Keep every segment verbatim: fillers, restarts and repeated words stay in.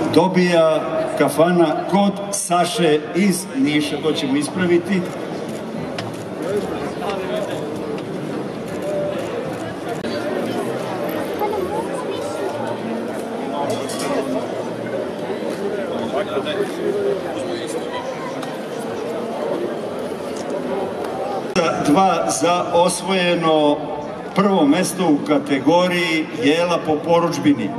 dobija kafana kod Saše iz Niša, to ćemo ispraviti. Dva za osvojeno prvo mesto u kategoriji jela po porudžbini.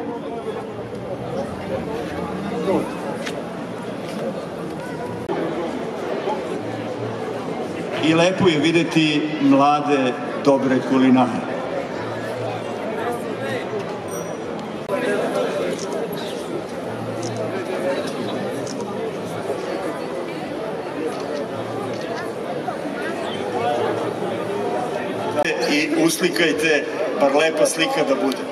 I lepo je videti mlade, dobre kulinare. I uslikajte, bar lepa slika da bude.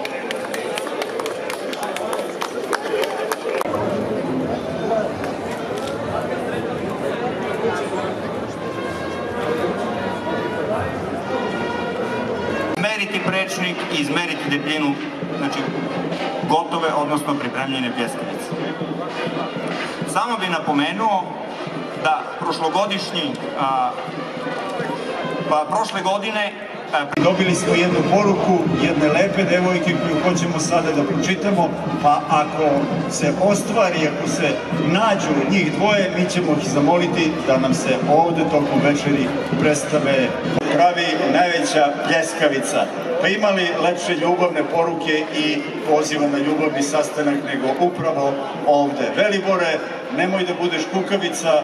Izmeriti prečnik i izmeriti debljinu, znači gotove, odnosno pripremljene pljeskavice. Samo bi napomenuo da prošlogodišnji, a, pa prošle godine dobili smo jednu poruku jedne lepe devojke koju hoćemo sada da pročitamo, pa ako se ostvari, ako se nađu njih dvoje, mi ćemo ih zamoliti da nam se ovde tokom večeri predstave. Pravi najveća pljeskavica. Pa imali lepše ljubavne poruke i poziva na ljubavni sastanak nego upravo ovde. Velibore, nemoj da budeš kukavica.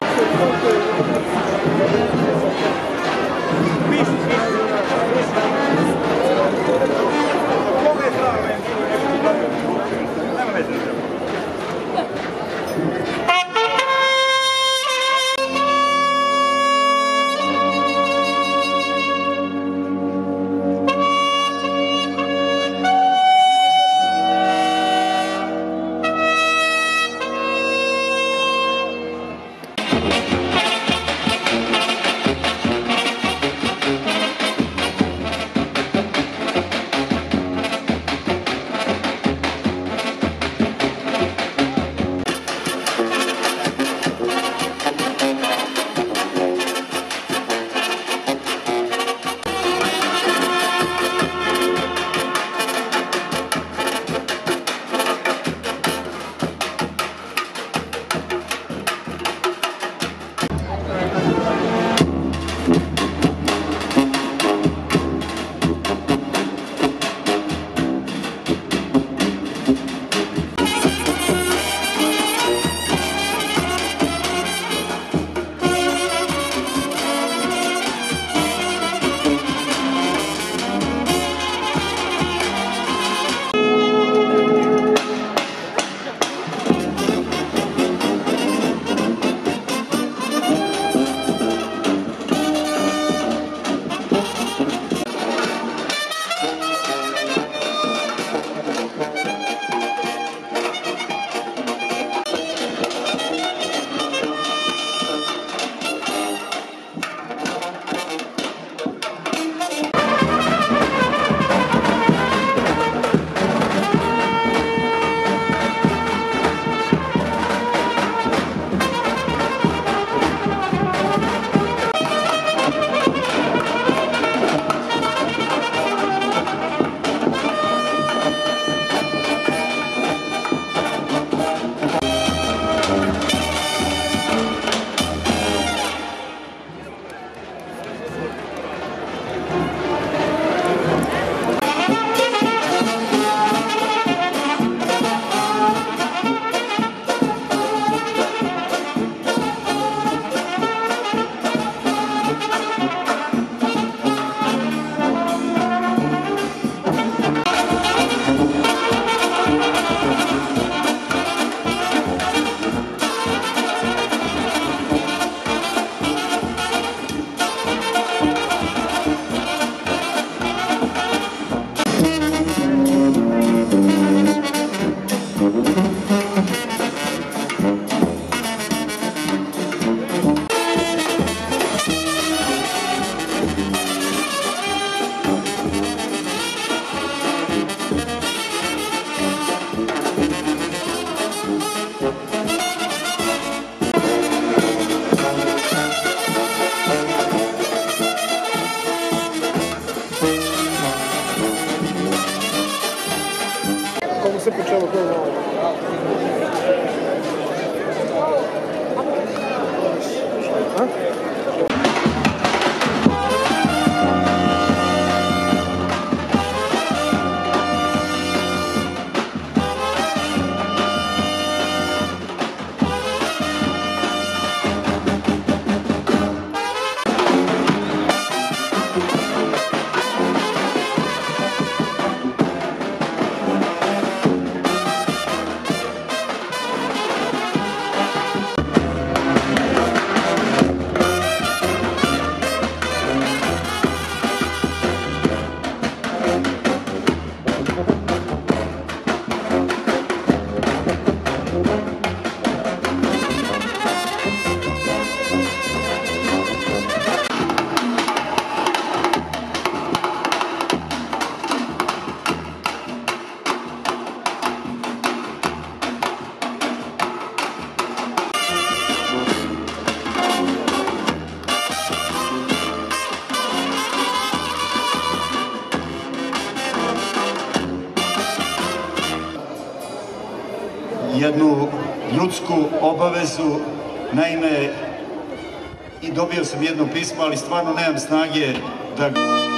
jednu ljudsku obavezu. Naime, i dobio sam jedno pismo, ali stvarno nemam snage da...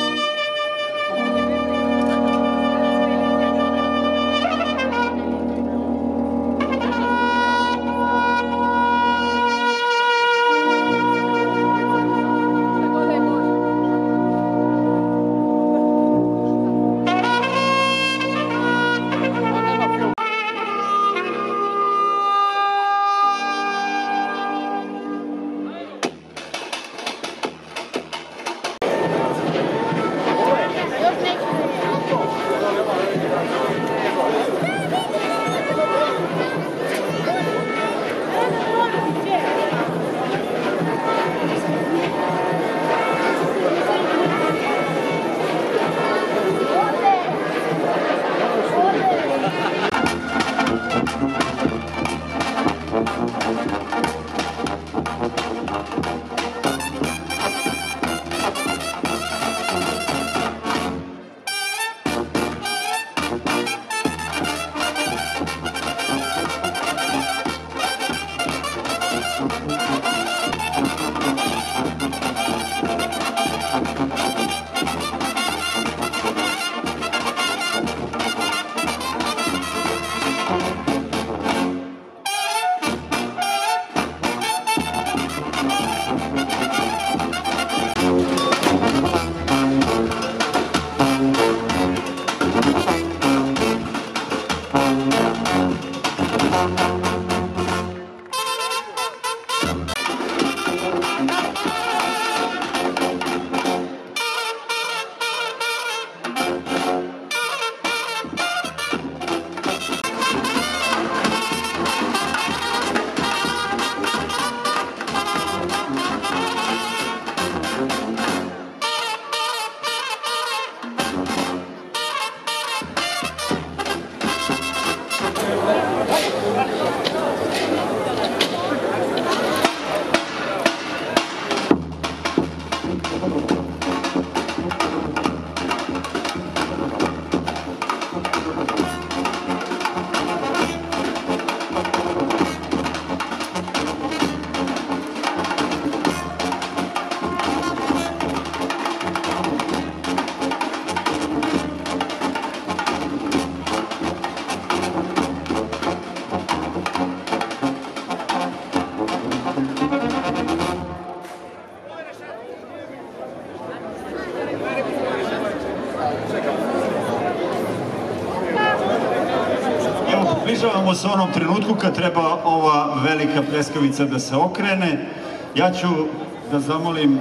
Približavamo se onom trenutku kad treba ova velika pljeskavica da se okrene. Ja ću da zamolim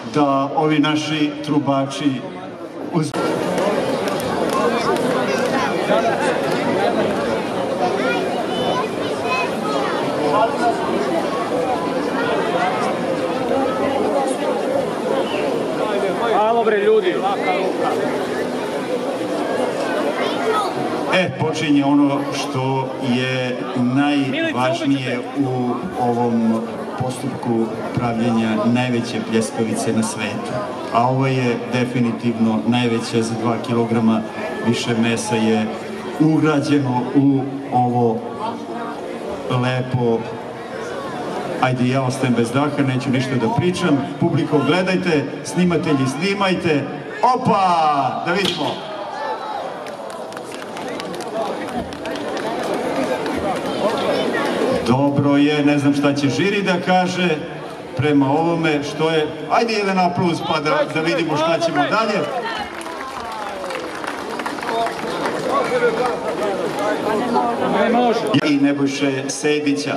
da ovi naši trubači uz... Halo bre ljudi, laka ruka. E, počinje ono što je najvažnije u ovom postupku pravljenja najveće pljeskavice na svetu. A ovo je definitivno najveća, za dva kilograma više mesa je ugrađeno u ovo lepo. Ajde, ja ostajem bez daha, neću ništa da pričam. Publiko, gledajte, snimatelji, snimajte. Opa! Da vidimo. Dobro je, ne znam šta će žiri da kaže prema ovome što je... Ajde jedan aplauz pa da, da vidimo šta ćemo dalje. I Nebojše Sejdića.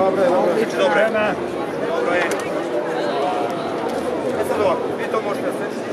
Dobro je, dobro je. Dobro je. E sad ovako, vi to možete da se...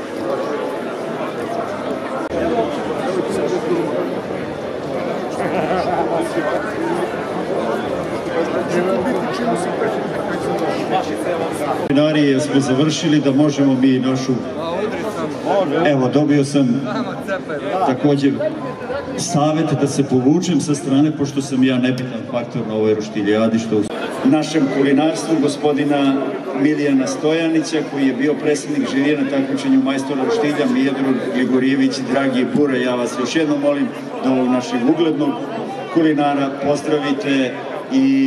Kulinarije smo završili da možemo mi našu... Evo, dobio sam također savjet da se povučem sa strane, pošto sam ja nebitan faktor na ovoj roštiljadi, što u našem kulinarstvu gospodina Milijana Stojanića, koji je bio predsjednik žirija na takmičenju majstora roštilja, Mijedro Grigorijević, dragi Bure, ja vas još jednom molim da ovog našeg uglednog kulinara pozdravite i...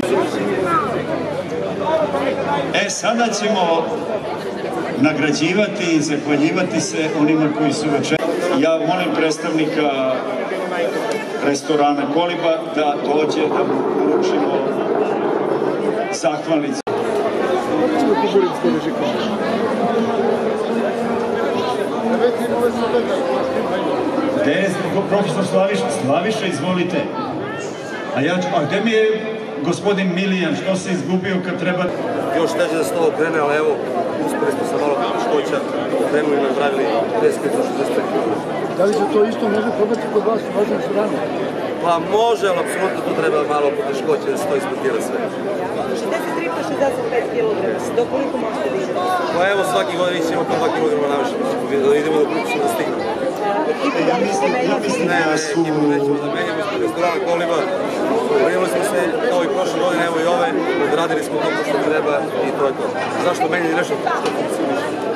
E, sada ćemo nagrađivati i zahvaljivati se onima koji su večer. Ja molim predstavnika restorana Koliba da dođe da mu uručimo zahvalnicu. Gde je profesor Slaviša? Slaviša, izvolite. A ja ću, a gde mi je gospodin Milijan, što se izgubio kad treba... Još teže da se ovo krene, ali evo, uspeli smo sa malo poteškoća, krenuli i napravili deset do šezdeset pet kilometara. Da li se to isto može probati kod vas u vašem restoranu? Pa može, ali apsolutno tu treba malo poteškoća da se to isplatira sve. šezdeset tri do šezdeset pet kilograma, do koliko možete da idete? Pa evo, svaki godin ići ćemo to dva kilograma naviše, da idemo do koliko ćemo da stignemo. Ekipu da li ste menjali? Ne, ne, ekipu nećemo da menjamo ispred restorana Koliba. Prijeli smo se kao i prošle godine, evo i ove, odradili smo to što treba i to je to. Zašto menjali nešto što funkcioniše?